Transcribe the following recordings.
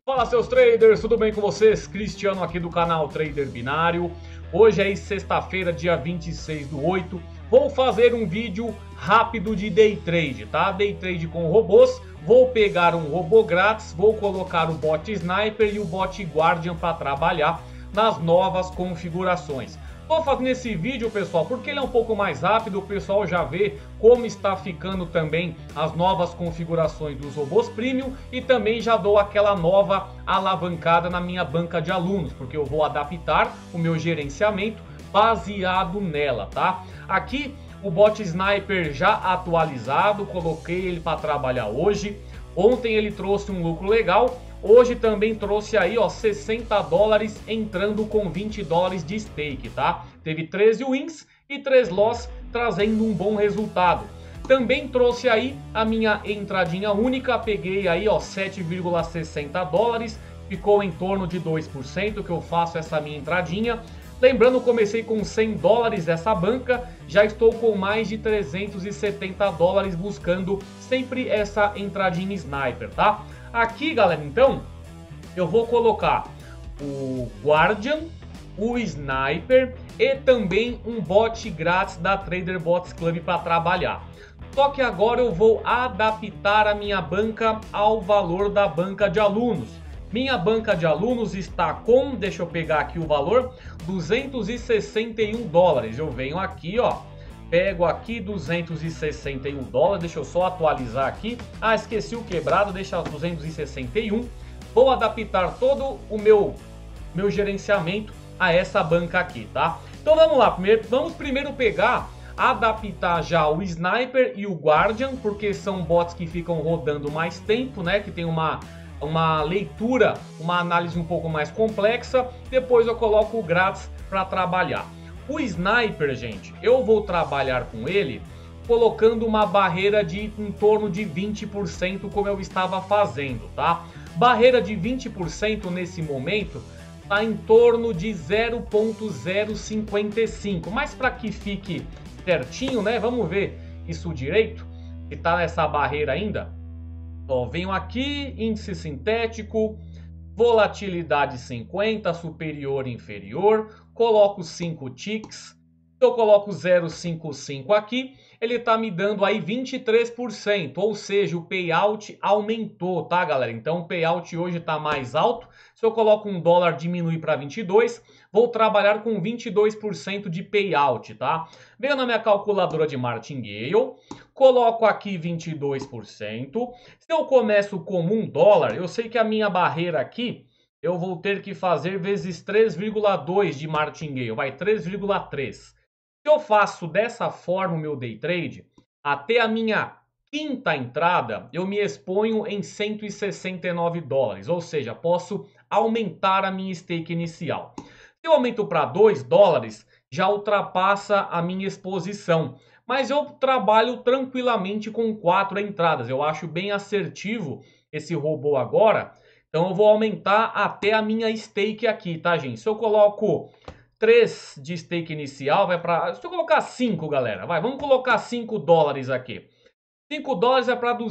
Fala seus traders, tudo bem com vocês? Cristiano aqui do canal Trader Binário. Hoje é sexta-feira, dia 26/8. Vou fazer um vídeo rápido de day trade, tá? Day trade com robôs. Vou pegar um robô grátis, vou colocar o bot Sniper e o bot Guardian para trabalhar nas novas configurações. Estou fazendo esse vídeo, pessoal, porque ele é um pouco mais rápido, o pessoal já vê como está ficando também as novas configurações dos robôs premium e também já dou aquela nova alavancada na minha banca de alunos, porque eu vou adaptar o meu gerenciamento baseado nela, tá? Aqui o bot Sniper já atualizado, coloquei ele para trabalhar hoje. Ontem ele trouxe um lucro legal. Hoje também trouxe aí, ó, 60 dólares entrando com 20 dólares de stake, tá? Teve 13 wins e 3 loss, trazendo um bom resultado. Também trouxe aí a minha entradinha única, peguei aí, ó, 7,60 dólares, ficou em torno de 2% que eu faço essa minha entradinha. Lembrando, comecei com 100 dólares essa banca, já estou com mais de 370 dólares buscando sempre essa entradinha Sniper, tá? Aqui, galera, então, eu vou colocar o Guardian, o Sniper e também um bot grátis da Trader Bots Club para trabalhar. Só que agora eu vou adaptar a minha banca ao valor da banca de alunos. Minha banca de alunos está com, deixa eu pegar aqui o valor, 261 dólares. Eu venho aqui, ó, pego aqui 261 dólares, deixa eu só atualizar aqui. Ah, esqueci o quebrado, deixa 261. Vou adaptar todo o meu gerenciamento a essa banca aqui, tá? Então vamos lá, vamos primeiro pegar, adaptar já o Sniper e o Guardian, porque são bots que ficam rodando mais tempo, né? Que tem uma leitura, uma análise um pouco mais complexa. Depois eu coloco o grátis para trabalhar. O Sniper, gente, eu vou trabalhar com ele colocando uma barreira de em torno de 20%, como eu estava fazendo, tá? Barreira de 20% nesse momento está em torno de 0,055, mas para que fique certinho, né? Vamos ver isso direito, se tá nessa barreira ainda. Ó, venho aqui, índice sintético, volatilidade 50, superior e inferior, coloco 5 ticks, eu coloco 0,55 aqui, ele tá me dando aí 23%, ou seja, o payout aumentou, tá, galera? Então o payout hoje tá mais alto. Se eu coloco um dólar, diminui para 22, vou trabalhar com 22% de payout, tá? Venho na minha calculadora de Martingale, coloco aqui 22%. Se eu começo com $1, eu sei que a minha barreira aqui, eu vou ter que fazer vezes 3,2 de Martingale, vai 3,3. Se eu faço dessa forma o meu day trade, até a minha quinta entrada, eu me exponho em 169 dólares, ou seja, posso aumentar a minha stake inicial. Se eu aumento para 2 dólares, já ultrapassa a minha exposição. Mas eu trabalho tranquilamente com 4 entradas. Eu acho bem assertivo esse robô agora. Então eu vou aumentar até a minha stake aqui, tá, gente? Se eu coloco 3 de stake inicial, vai para... Se eu colocar 5, galera, vai, vamos colocar 5 dólares aqui. 5 dólares é para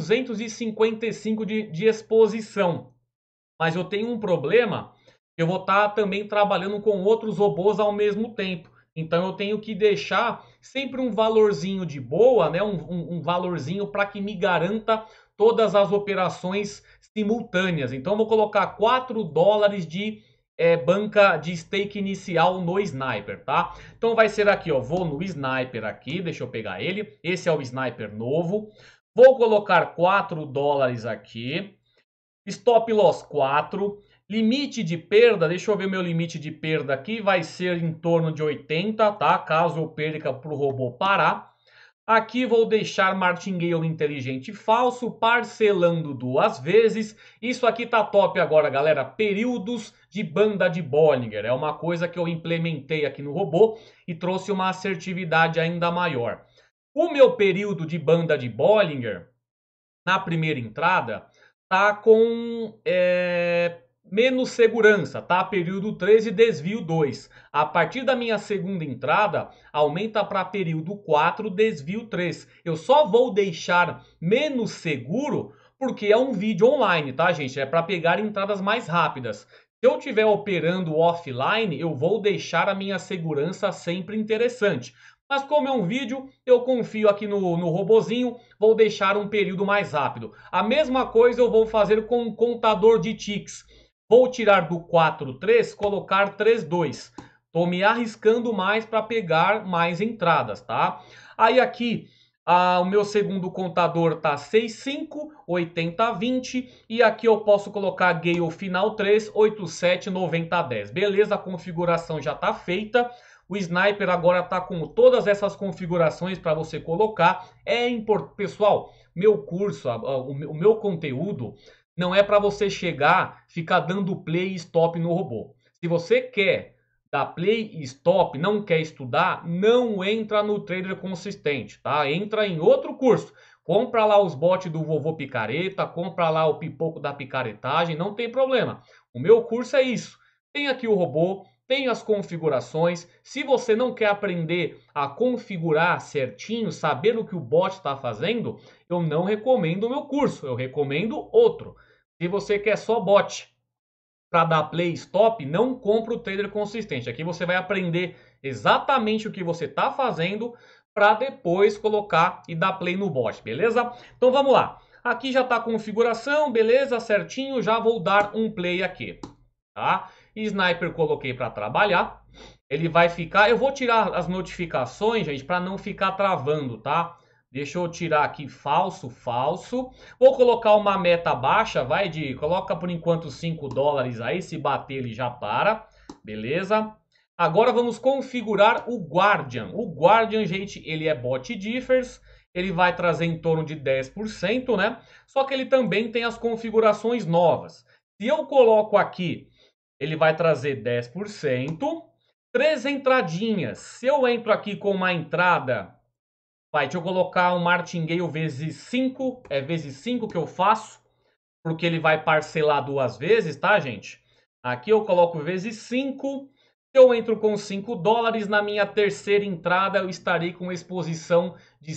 255 de exposição. Mas eu tenho um problema, eu vou estar também trabalhando com outros robôs ao mesmo tempo. Então eu tenho que deixar sempre um valorzinho de boa, né? Um valorzinho para que me garanta todas as operações simultâneas. Então eu vou colocar 4 dólares de banca de stake inicial no Sniper, tá? Então vai ser aqui, ó, vou no Sniper aqui, deixa eu pegar ele. Esse é o Sniper novo. Vou colocar 4 dólares aqui. Stop loss 4. Limite de perda, deixa eu ver meu limite de perda aqui, vai ser em torno de 80, tá? Caso eu perca para o robô parar. Aqui vou deixar Martingale inteligente falso, parcelando 2 vezes. Isso aqui tá top agora, galera. Períodos de banda de Bollinger. É uma coisa que eu implementei aqui no robô e trouxe uma assertividade ainda maior. O meu período de banda de Bollinger, na primeira entrada, tá com menos segurança, tá? Período 13, desvio 2. A partir da minha segunda entrada, aumenta para período 4, desvio 3. Eu só vou deixar menos seguro porque é um vídeo online, tá, gente? É para pegar entradas mais rápidas. Se eu estiver operando offline, eu vou deixar a minha segurança sempre interessante. Mas como é um vídeo, eu confio aqui no robozinho, vou deixar um período mais rápido. A mesma coisa eu vou fazer com o contador de ticks. Vou tirar do 4,3, colocar 3,2. Estou me arriscando mais para pegar mais entradas, tá? Aí aqui... o meu segundo contador está 6,5, 80, 20. E aqui eu posso colocar Gale final 3, 87, 90, 10. Beleza, a configuração já está feita. O Sniper agora está com todas essas configurações para você colocar. É importante, pessoal, meu curso, o meu conteúdo não é para você chegar, ficar dando play e stop no robô. Se você quer da play e stop, não quer estudar, não entra no Trader Consistente, tá? Entra em outro curso. Compra lá os bots do Vovô Picareta, compra lá o pipoco da picaretagem, não tem problema. O meu curso é isso. Tem aqui o robô, tem as configurações. Se você não quer aprender a configurar certinho, saber o que o bot está fazendo, eu não recomendo o meu curso, eu recomendo outro. Se você quer só bot para dar play stop, não compra o Trader Consistente. Aqui você vai aprender exatamente o que você está fazendo para depois colocar e dar play no bot, beleza? Então vamos lá. Aqui já está a configuração, beleza? Certinho, já vou dar um play aqui, tá? Sniper coloquei para trabalhar. Ele vai ficar... Eu vou tirar as notificações, gente, para não ficar travando, tá? Deixa eu tirar aqui falso, falso. Vou colocar uma meta baixa, vai de... Coloca por enquanto $5 aí, se bater ele já para. Beleza? Agora vamos configurar o Guardian. O Guardian, gente, ele é bot differs. Ele vai trazer em torno de 10%, né? Só que ele também tem as configurações novas. Se eu coloco aqui, ele vai trazer 10%. 3 entradinhas. Se eu entro aqui com uma entrada... Deixa eu colocar um Martingale vezes 5. É vezes 5 que eu faço. Porque ele vai parcelar 2 vezes, tá, gente? Aqui eu coloco vezes 5. Se eu entro com $5, na minha terceira entrada eu estarei com exposição de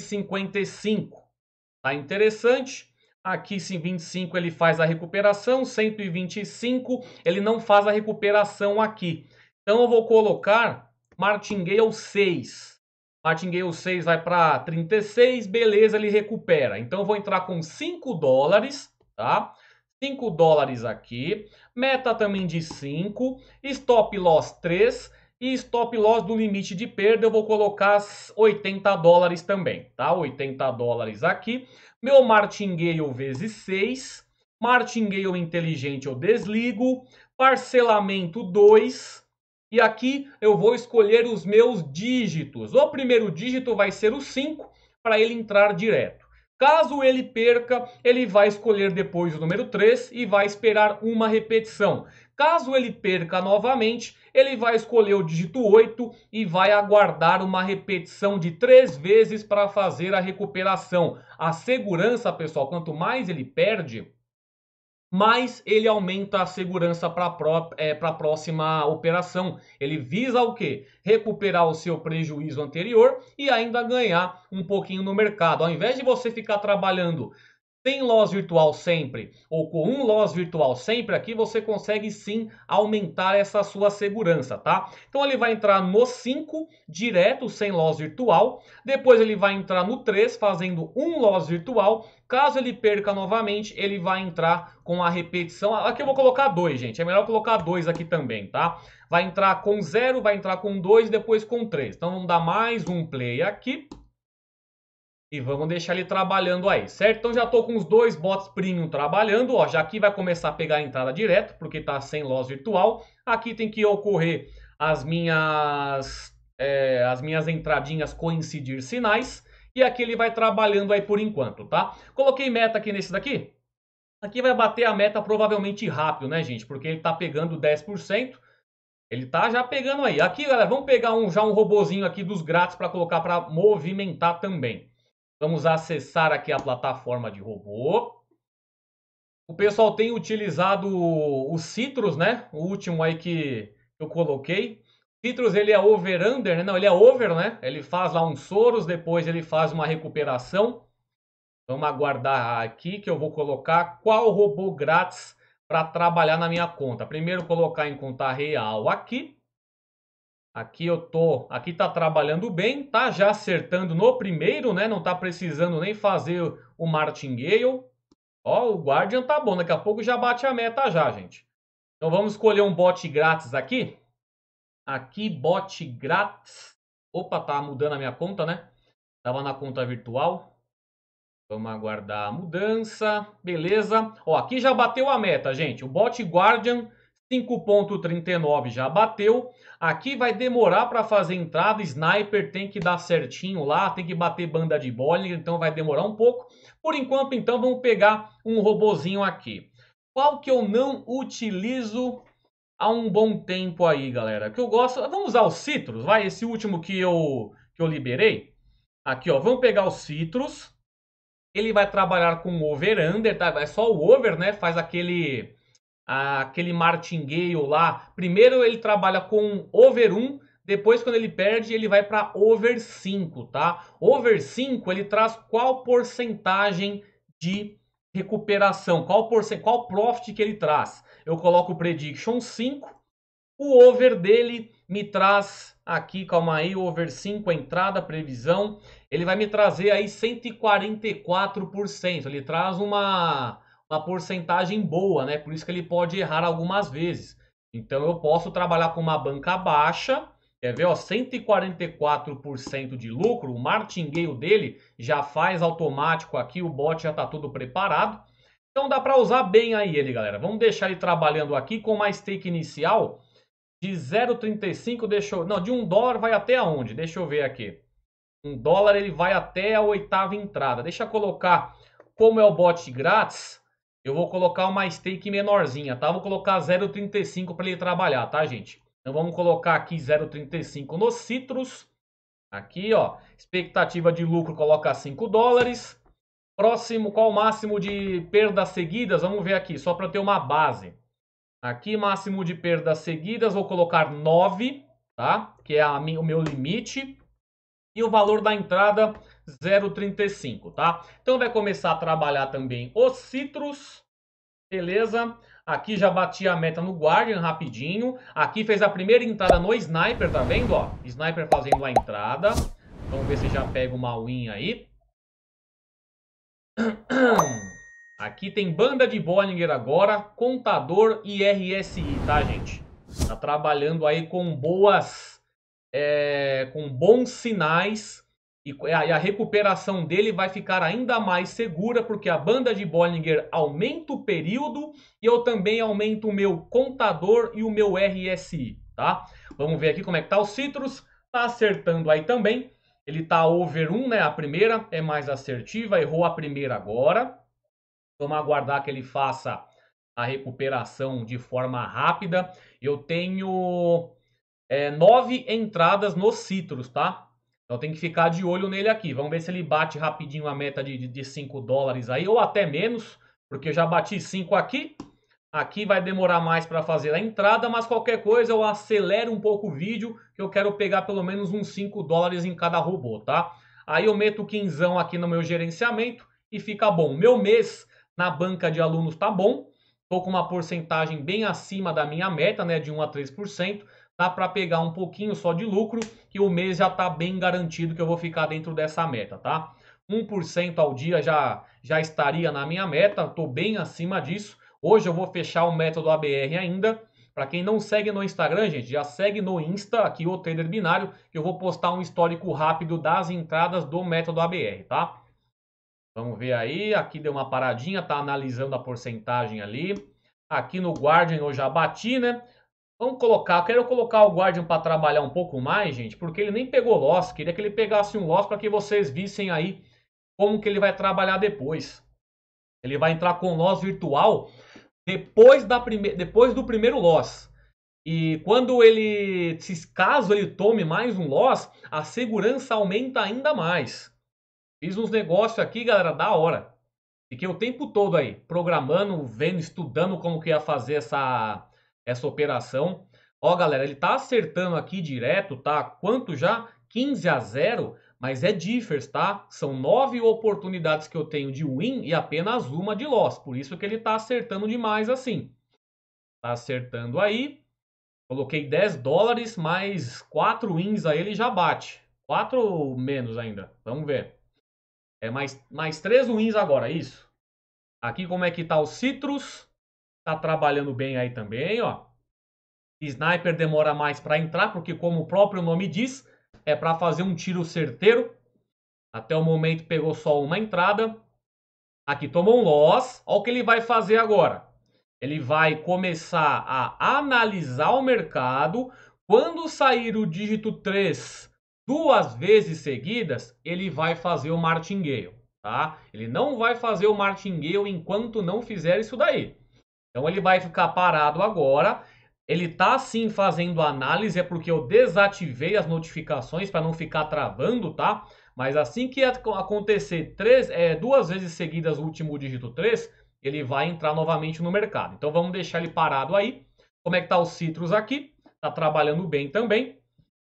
155. Tá interessante? Aqui, sim, 25 ele faz a recuperação. 125 ele não faz a recuperação aqui. Então eu vou colocar Martingale 6. Martingale 6 vai para 36, beleza, ele recupera. Então eu vou entrar com $5, tá? $5 aqui. Meta também de 5. Stop loss 3. E stop loss do limite de perda eu vou colocar $80 também, tá? $80 aqui. Meu Martingale vezes 6. Martingale inteligente eu desligo. Parcelamento 2. E aqui eu vou escolher os meus dígitos. O primeiro dígito vai ser o 5 para ele entrar direto. Caso ele perca, ele vai escolher depois o número 3 e vai esperar uma repetição. Caso ele perca novamente, ele vai escolher o dígito 8 e vai aguardar uma repetição de 3 vezes para fazer a recuperação. A segurança, pessoal, quanto mais ele perde, mais ele aumenta a segurança para a próxima operação. Ele visa o quê? Recuperar o seu prejuízo anterior e ainda ganhar um pouquinho no mercado. Ao invés de você ficar trabalhando sem loss virtual sempre ou com um loss virtual sempre, aqui você consegue sim aumentar essa sua segurança, tá? Então ele vai entrar no 5 direto sem loss virtual, depois ele vai entrar no 3 fazendo um loss virtual. Caso ele perca novamente, ele vai entrar com a repetição. Aqui eu vou colocar 2, gente. É melhor colocar 2 aqui também, tá? Vai entrar com 0, vai entrar com 2 e depois com 3. Então vamos dar mais um play aqui. E vamos deixar ele trabalhando aí, certo? Então já estou com os 2 bots premium trabalhando. Ó, já aqui vai começar a pegar a entrada direto, porque está sem loss virtual. Aqui tem que ocorrer as minhas entradinhas coincidir sinais. E aqui ele vai trabalhando aí por enquanto, tá? Coloquei meta aqui nesse daqui. Aqui vai bater a meta provavelmente rápido, né, gente? Porque ele tá pegando 10%. Ele tá já pegando aí. Aqui, galera, vamos pegar já um robozinho aqui dos grátis para colocar para movimentar também. Vamos acessar aqui a plataforma de robô. O pessoal tem utilizado o Citrus, né? O último aí que eu coloquei. Citrus, ele é over-under, né? Não, ele é over, né? Ele faz lá um Soros, depois ele faz uma recuperação. Vamos aguardar aqui que eu vou colocar qual robô grátis para trabalhar na minha conta. Primeiro colocar em conta real aqui. Aqui tá trabalhando bem, tá já acertando no primeiro, né? Não tá precisando nem fazer o Martingale. Ó, o Guardian tá bom, daqui a pouco já bate a meta já, gente. Então vamos escolher um bot grátis aqui. Aqui, bot grátis. Opa, tá mudando a minha conta, né? Tava na conta virtual. Vamos aguardar a mudança. Beleza. Ó, aqui já bateu a meta, gente. O bot Guardian 5.39 já bateu. Aqui vai demorar para fazer entrada. Sniper tem que dar certinho lá. Tem que bater banda de Bollinger. Então vai demorar um pouco. Por enquanto, então, vamos pegar um robozinho aqui. Qual que eu não utilizo há um bom tempo aí, galera? Que eu gosto... Vamos usar os Citrus, vai? Esse último que eu liberei. Aqui, ó. Vamos pegar os Citrus. Ele vai trabalhar com over-under, tá? É só o over, né? Faz aquele martingale lá. Primeiro ele trabalha com over 1, depois quando ele perde ele vai para over 5, tá? Over 5 ele traz qual porcentagem de recuperação, qual profit que ele traz. Eu coloco o prediction 5, o over dele me traz aqui, calma aí, o over 5, a entrada, previsão, ele vai me trazer aí 144%. Ele traz uma porcentagem boa, né? Por isso que ele pode errar algumas vezes. Então eu posso trabalhar com uma banca baixa, quer ver, ó, 144% de lucro, o martingale dele já faz automático aqui, o bot já está tudo preparado. Então dá para usar bem aí ele, galera. Vamos deixar ele trabalhando aqui com uma stake inicial de 0,35, não, de $1 vai até aonde? Deixa eu ver aqui. $1 ele vai até a 8ª entrada. Deixa eu colocar, como é o bot grátis, eu vou colocar uma stake menorzinha, tá? Vou colocar 0,35 para ele trabalhar, tá, gente? Então vamos colocar aqui 0,35 no Citrus. Aqui, ó, expectativa de lucro coloca $5. Próximo, qual o máximo de perdas seguidas? Vamos ver aqui, só para ter uma base. Aqui, máximo de perdas seguidas, vou colocar 9, tá? Que é o meu limite. E o valor da entrada, 0,35, tá? Então vai começar a trabalhar também os Citrus, beleza? Aqui já bati a meta no Guardian rapidinho. Aqui fez a primeira entrada no Sniper, tá vendo? Ó, Sniper fazendo a entrada. Vamos ver se já pega uma win aí. Aqui tem banda de Bollinger agora, contador e RSI, tá, gente? Tá trabalhando aí com com bons sinais e a recuperação dele vai ficar ainda mais segura porque a banda de Bollinger aumenta o período e eu também aumento o meu contador e o meu RSI, tá? Vamos ver aqui como é que tá o Citrus, tá acertando aí também. Ele tá over 1, né? A primeira é mais assertiva, errou a primeira agora. Vamos aguardar que ele faça a recuperação de forma rápida. Eu tenho 9 entradas nos Citrus, tá? Então tem que ficar de olho nele aqui. Vamos ver se ele bate rapidinho a meta de $5 aí, ou até menos, porque eu já bati 5 aqui. Aqui vai demorar mais para fazer a entrada, mas qualquer coisa eu acelero um pouco o vídeo, que eu quero pegar pelo menos uns $5 em cada robô, tá? Aí eu meto o 15 aqui no meu gerenciamento e fica bom. Meu mês na banca de alunos tá bom. Tô com uma porcentagem bem acima da minha meta, né, de 1 a 3%. Dá para pegar um pouquinho só de lucro, que o mês já tá bem garantido que eu vou ficar dentro dessa meta, tá? 1% ao dia já estaria na minha meta, tô bem acima disso. Hoje eu vou fechar o método ABR ainda. Para quem não segue no Instagram, gente, já segue no Insta, aqui o Trader Binário, que eu vou postar um histórico rápido das entradas do método ABR, tá? Vamos ver aí, aqui deu uma paradinha, tá analisando a porcentagem ali. Aqui no Guardian eu já bati, né? Vamos colocar, eu quero colocar o Guardian para trabalhar um pouco mais, gente, porque ele nem pegou loss. Queria que ele pegasse um loss para que vocês vissem aí como que ele vai trabalhar depois. Ele vai entrar com loss virtual depois do primeiro loss. E quando caso ele tome mais um loss, a segurança aumenta ainda mais. Fiz uns negócios aqui, galera, da hora. Fiquei o tempo todo aí, programando, vendo, estudando como que ia fazer essa operação. Ó, galera, ele tá acertando aqui direto, tá? Quanto já? 15-0. mas é differs, tá? São 9 oportunidades que eu tenho de win e apenas uma de loss. Por isso que ele tá acertando demais assim. Tá acertando aí. Coloquei 10 dólares, mais 4 wins aí ele já bate. 4 menos ainda. Vamos ver. É mais 3 wins agora, isso. Aqui como é que tá o Citrus. Tá trabalhando bem aí também, ó. Sniper demora mais para entrar, porque como o próprio nome diz, é para fazer um tiro certeiro. Até o momento pegou só uma entrada. Aqui tomou um loss. Olha o que ele vai fazer agora. Ele vai começar a analisar o mercado. Quando sair o dígito 3 2 vezes seguidas, ele vai fazer o martingale, tá? Ele não vai fazer o martingale enquanto não fizer isso daí. Então ele vai ficar parado agora. Ele tá sim fazendo análise, é porque eu desativei as notificações para não ficar travando, tá? Mas assim que acontecer 2 vezes seguidas o último dígito 3, ele vai entrar novamente no mercado. Então vamos deixar ele parado aí. Como é que tá o Citrus aqui? Tá trabalhando bem também.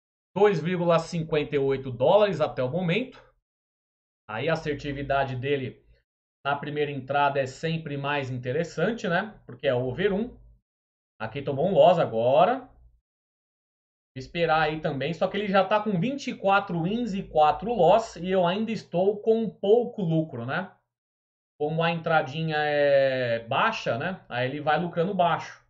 2,58 dólares até o momento. Aí a assertividade dele na primeira entrada é sempre mais interessante, né? Porque é over 1. Aqui tomou um loss agora. Vou esperar aí também. Só que ele já está com 24 wins e 4 loss. E eu ainda estou com pouco lucro, né? Como a entradinha é baixa, né? Aí ele vai lucrando baixo.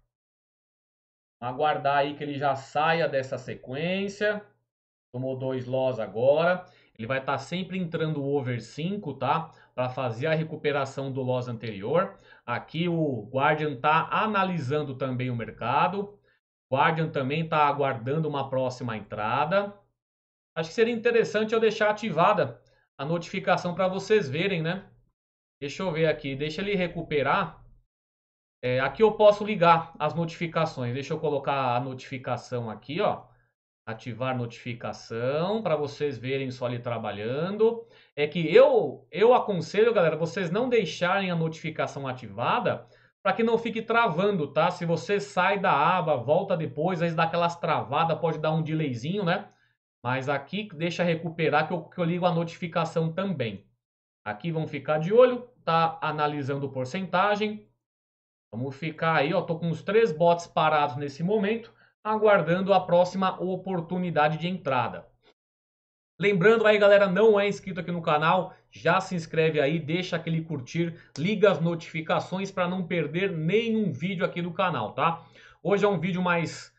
Aguardar aí que ele já saia dessa sequência. Tomou 2 loss agora. Ele vai estar sempre entrando over 5, tá? Para fazer a recuperação do loss anterior. Aqui o Guardian está analisando também o mercado. O Guardian também está aguardando uma próxima entrada. Acho que seria interessante eu deixar ativada a notificação para vocês verem, né? Deixa eu ver aqui. Deixa ele recuperar. Aqui eu posso ligar as notificações. Deixa eu colocar a notificação aqui, ó. Ativar notificação para vocês verem só ele trabalhando. É que eu aconselho, galera, vocês não deixarem a notificação ativada para que não fique travando, tá? Se você sai da aba, volta depois, aí dá aquelas travadas, pode dar um delayzinho, né? Mas aqui deixa recuperar que eu ligo a notificação também. Aqui vamos ficar de olho, tá analisando porcentagem. Vamos ficar aí, ó, tô com os 3 bots parados nesse momento, aguardando a próxima oportunidade de entrada. Lembrando aí, galera, não é inscrito aqui no canal, já se inscreve aí, deixa aquele curtir, liga as notificações para não perder nenhum vídeo aqui do canal, tá? Hoje é um vídeo mais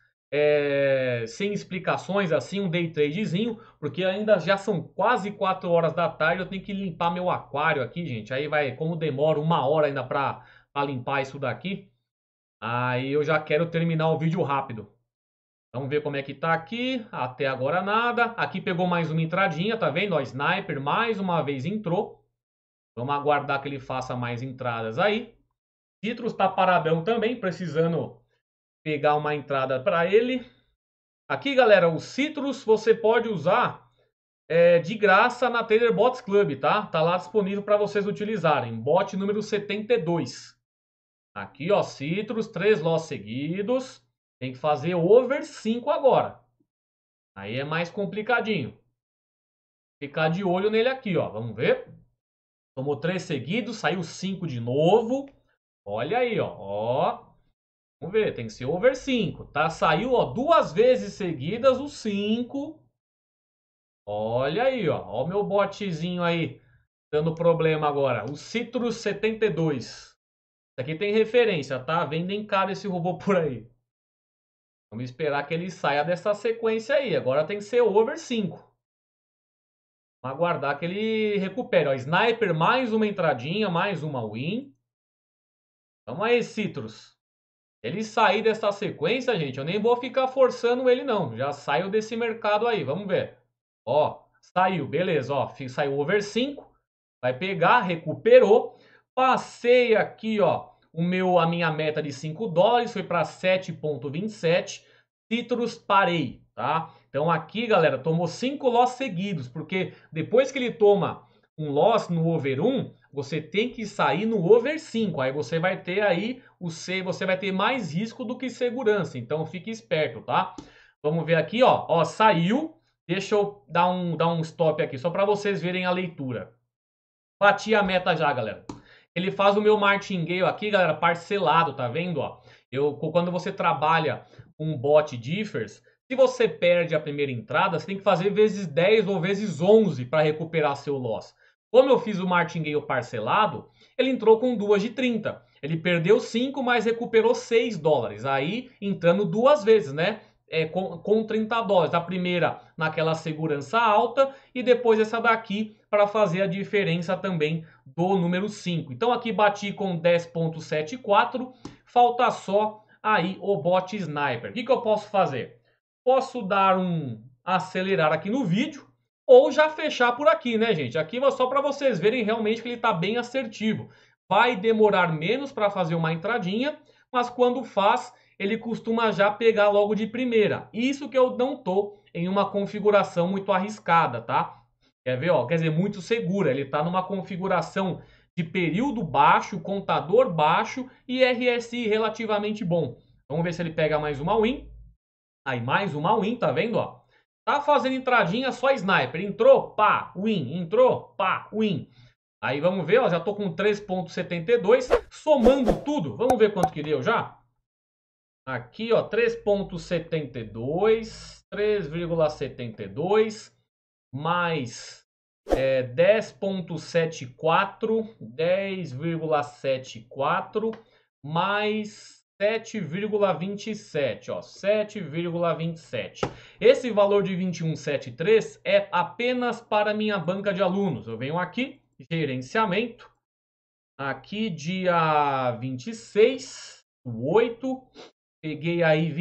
sem explicações, assim, um day tradezinho, porque ainda já são quase 4 horas da tarde, eu tenho que limpar meu aquário aqui, gente. Aí vai, como demora 1 hora ainda para limpar isso daqui, aí eu já quero terminar o vídeo rápido. Vamos ver como é que tá aqui. Até agora nada. Aqui pegou mais uma entradinha, tá vendo? Ó, Sniper mais uma vez entrou. Vamos aguardar que ele faça mais entradas aí. Citrus tá paradão também, precisando pegar uma entrada para ele. Aqui, galera, o Citrus você pode usar de graça na Trader Bots Club, tá? Tá lá disponível para vocês utilizarem. Bot número 72. Aqui, ó, Citrus, 3 loss seguidos. Tem que fazer over 5 agora. Aí é mais complicadinho. Ficar de olho nele aqui, ó. Vamos ver. Tomou 3 seguidos, saiu 5 de novo. Olha aí, ó. Vamos ver, tem que ser over 5, tá? Saiu, ó, 2 vezes seguidas o 5. Olha aí, ó. Ó o meu botzinho aí dando problema agora. O Citrus 72. Isso aqui tem referência, tá? Vendem caro esse robô por aí. Vamos esperar que ele saia dessa sequência aí. Agora tem que ser over 5. Vamos aguardar que ele recupere. Ó, Sniper, mais uma entradinha, mais uma win. Vamos aí, Citrus. Ele sair dessa sequência, gente, eu nem vou ficar forçando ele não. Já saiu desse mercado aí, vamos ver. Ó, saiu, beleza, ó. Saiu over 5. Vai pegar, recuperou. Passei aqui, ó. A minha meta de 5 dólares foi para 7,27. Citrus parei, tá? Então aqui, galera, tomou 5 loss seguidos, porque depois que ele toma um loss no over 1, você tem que sair no over 5. Aí você vai ter aí você vai ter mais risco do que segurança. Então fique esperto, tá? Vamos ver aqui, ó, saiu, Deixa eu dar um stop aqui, só para vocês verem a leitura. Bati a meta já, galera. Ele faz o meu martingale aqui, galera, parcelado, tá vendo? Ó? Quando você trabalha com bot differs, se você perde a primeira entrada, você tem que fazer vezes 10 ou vezes 11 para recuperar seu loss. Como eu fiz o martingale parcelado, ele entrou com 2 de 30. Ele perdeu 5, mas recuperou 6 dólares. Aí, entrando duas vezes, né? Com 30 dólares. A primeira naquela segurança alta e depois essa daqui para fazer a diferença também do número 5. Então aqui bati com 10.74, falta só aí o bot sniper. O que eu posso fazer? Posso dar um acelerar aqui no vídeo ou já fechar por aqui, né, gente? Aqui é só para vocês verem realmente que ele está bem assertivo. Vai demorar menos para fazer uma entradinha, mas quando faz, ele costuma já pegar logo de primeira. Isso que eu não tô em uma configuração muito arriscada, tá? Quer ver, ó? Quer dizer, muito segura. Ele tá numa configuração de período baixo, contador baixo e RSI relativamente bom. Vamos ver se ele pega mais uma win. Aí, mais uma win, tá vendo, ó? Tá fazendo entradinha só sniper. Entrou, pá, win. Entrou, pá, win. Aí vamos ver, ó, já tô com 3.72, somando tudo. Vamos ver quanto que deu já? Aqui, ó, 3.72, 3,72 mais 10.74, 10,74 mais 7,27, ó, 7,27. Esse valor de 21,73 é apenas para minha banca de alunos. Eu venho aqui, gerenciamento, aqui dia 26 do 8, peguei aí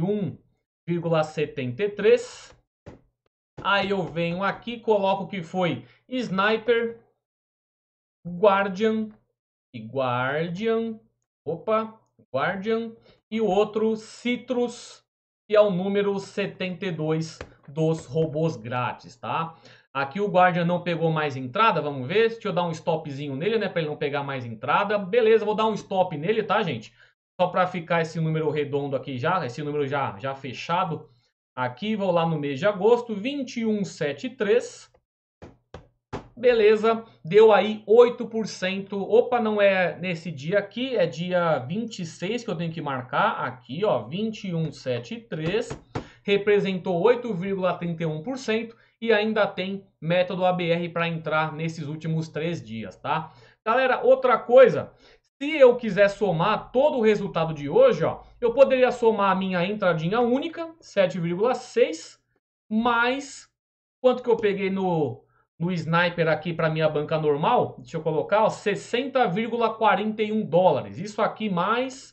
21,73. Aí eu venho aqui, coloco que foi Sniper, Guardian e Guardian. Opa, Guardian. E o outro Citrus, que é o número 72 dos robôs grátis, tá? Aqui o Guardian não pegou mais entrada, vamos ver. Deixa eu dar um stopzinho nele, né, para ele não pegar mais entrada. Beleza, vou dar um stop nele, tá, gente? Só para ficar esse número redondo aqui já, esse número já fechado. Aqui, vou lá no mês de agosto, 21,73. Beleza, deu aí 8%. Opa, não é nesse dia aqui, é dia 26 que eu tenho que marcar. Aqui, ó, 21,73. Representou 8,31% e ainda tem método ABR para entrar nesses últimos 3 dias, tá? Galera, outra coisa, se eu quiser somar todo o resultado de hoje, ó, eu poderia somar a minha entradinha única, 7,6, mais quanto que eu peguei no Sniper aqui para minha banca normal. Deixa eu colocar, ó, 60,41 dólares. Isso aqui mais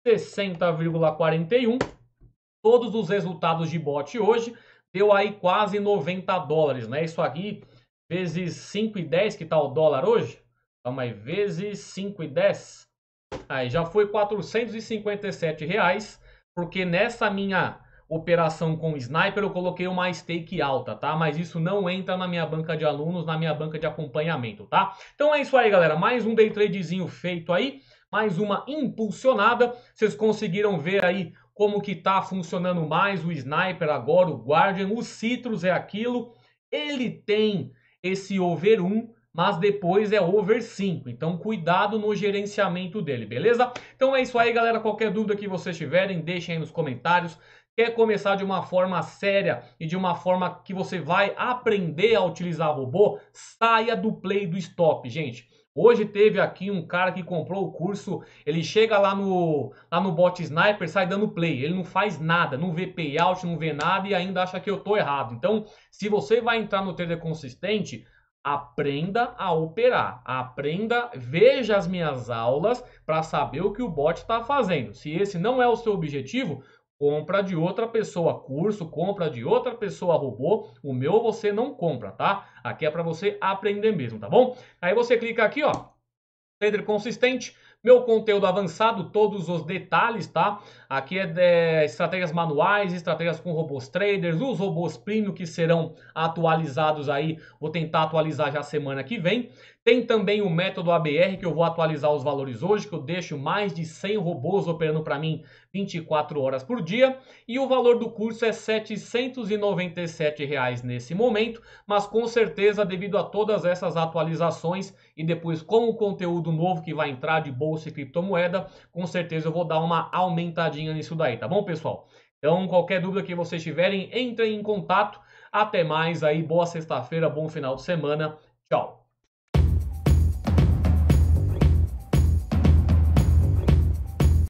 60,41. Todos os resultados de bot hoje deu aí quase 90 dólares, né? Isso aqui vezes 5,10 que tá o dólar hoje. Calma aí, vezes 5,10. Aí já foi 457 reais, porque nessa minha operação com Sniper eu coloquei uma stake alta, tá? Mas isso não entra na minha banca de alunos, na minha banca de acompanhamento, tá? Então é isso aí, galera. Mais um day tradezinho feito aí, mais uma impulsionada. Vocês conseguiram ver aí como que tá funcionando mais o Sniper agora, o Guardian, o Citrus é aquilo. Ele tem esse over 1, mas depois é over 5. Então cuidado no gerenciamento dele, beleza? Então é isso aí, galera. Qualquer dúvida que vocês tiverem, deixem aí nos comentários. Quer começar de uma forma séria e de uma forma que você vai aprender a utilizar robô? Saia do play do stop, gente. Hoje teve aqui um cara que comprou o curso, ele chega lá no bot Sniper, sai dando play. Ele não faz nada, não vê payout, não vê nada e ainda acha que eu tô errado. Então, se você vai entrar no trader consistente, aprenda a operar, aprenda, veja as minhas aulas para saber o que o bot está fazendo. Se esse não é o seu objetivo, compra de outra pessoa curso, compra de outra pessoa robô. O meu você não compra, tá? Aqui é para você aprender mesmo, tá bom? Aí você clica aqui, ó, trader consistente. Meu conteúdo avançado, todos os detalhes, tá? Aqui é estratégias manuais, estratégias com robôs traders, os robôs premium que serão atualizados aí. Vou tentar atualizar já semana que vem. Tem também o método ABR, que eu vou atualizar os valores hoje, que eu deixo mais de 100 robôs operando para mim 24 horas por dia. E o valor do curso é R$ 797 nesse momento, mas com certeza, devido a todas essas atualizações e depois com o conteúdo novo que vai entrar de bolsa e criptomoeda, com certeza eu vou dar uma aumentadinha nisso daí, tá bom, pessoal? Então, qualquer dúvida que vocês tiverem, entrem em contato. Até mais aí, boa sexta-feira, bom final de semana. Tchau!